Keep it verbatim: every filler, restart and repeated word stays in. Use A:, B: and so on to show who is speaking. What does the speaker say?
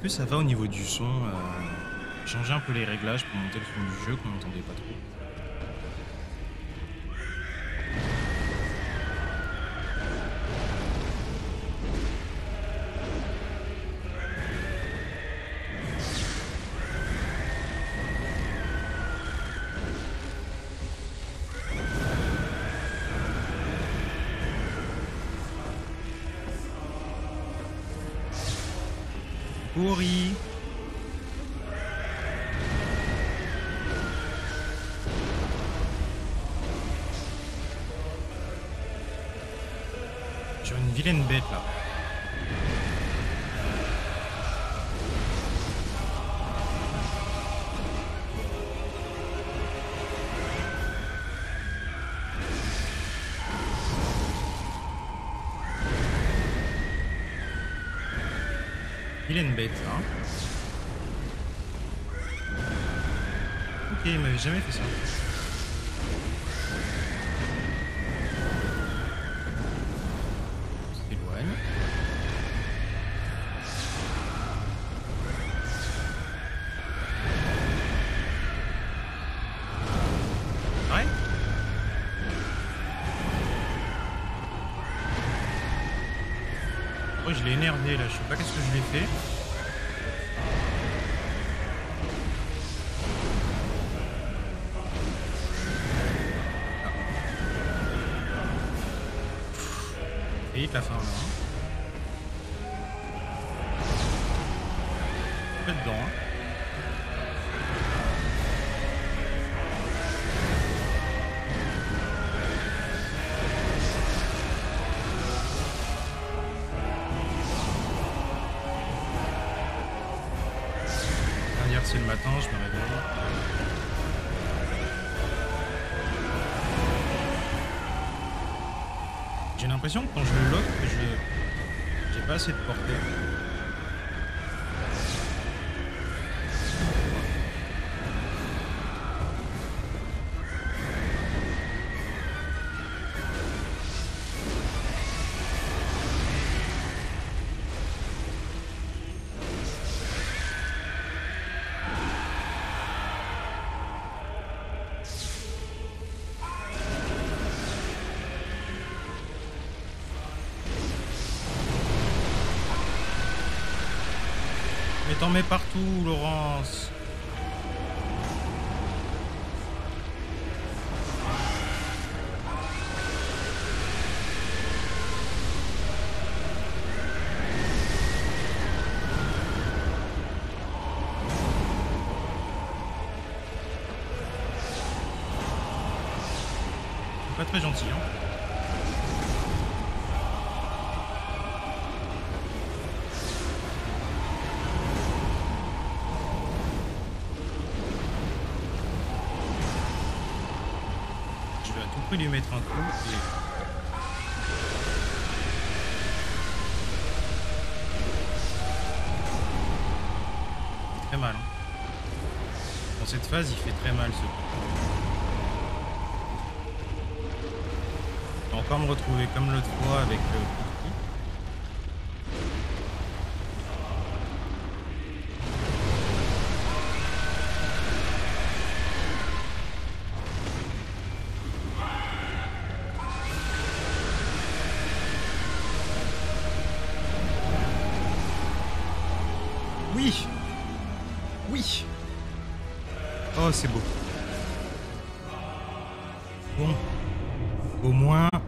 A: que ça va au niveau du son euh, changer un peu les réglages pour monter le son du jeu qu'on n'entendait pas trop. Pourri. Sur une vilaine bête là. Vilaine bête hein. Ok, il m'avait jamais fait ça. On s'éloigne. Ouais. Oh, je l'ai énervé là, je sais pas qu'est-ce que je lui ai fait. Et la fin là. Un peu dedans. Hein. Hier c'est le matin, je me réveille. J'ai l'impression que quand je le lock, je j'ai pas assez de portée. Mais t'en mets partout, Laurence. Pas très gentil, hein. Je vais à tout prix lui mettre un coup et... Il fait très mal. Hein. Dans cette phase, il fait très mal ce coup. Je vais encore me retrouver comme l'autre fois avec le coup de pied. Oui. Oui. Oh, c'est beau. Bon. Au moins,